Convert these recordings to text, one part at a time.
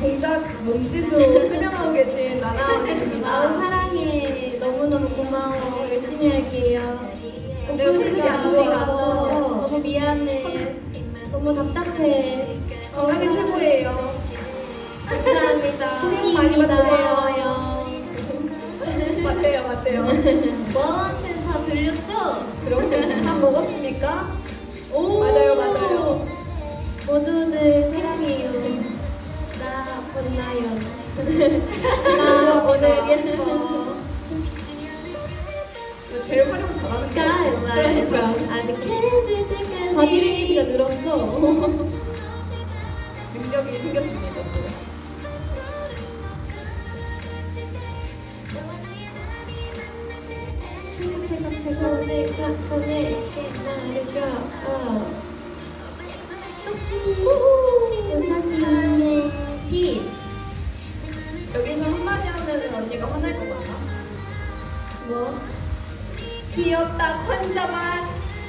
동작 몸짓으로 설명하고 계신 나나 언니입니다. 아우 사랑해. 너무너무 고마워. 열심히 할게요. 목소리가 소리가 너무 미안해. 너무 답답해. 건강이 최고예요. 감사합니다. 새해 복 많이 받으세요. 고마워요. 맞대요. 너한테 다 들렸죠? 그렇게 밥 먹었습니까? 오 맞아요. 모두들 사랑해요. 나 권나연. 나 오늘 예뻐. 제일 활용 잘하는 스카이라이트 그러니까. 아득해질 때까지 바디레이지가 늘었어. 능력이 생겼습니다. 또. 손에 나를 줘. 우사님의 피스. 여기서 한마디 하면 언니가 화날 것 같아. 뭐? 귀엽다 혼자만.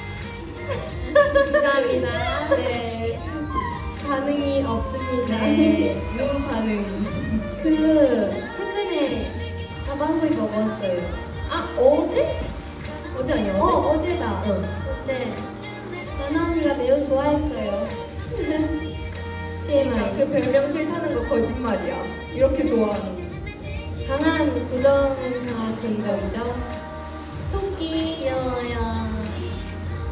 감사합니다. 네. 반응이 없습니다. 네. 눈 반응. 최근에 가방구이 먹었어요. 아 어제? 어제 아니야? 어제? 어제다. 네. 나나 언니가 매우 좋아했어요. 그러니까 TMI. 그 별명 싫다는 거 거짓말이야. 이렇게 좋아하는. 강한 부정을 당한 증거이죠. 토끼 귀여워요.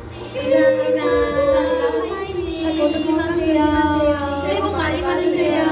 감사합니다. 감사합니다. 파이팅. 조심하세요. 새해 복 많이 받으세요.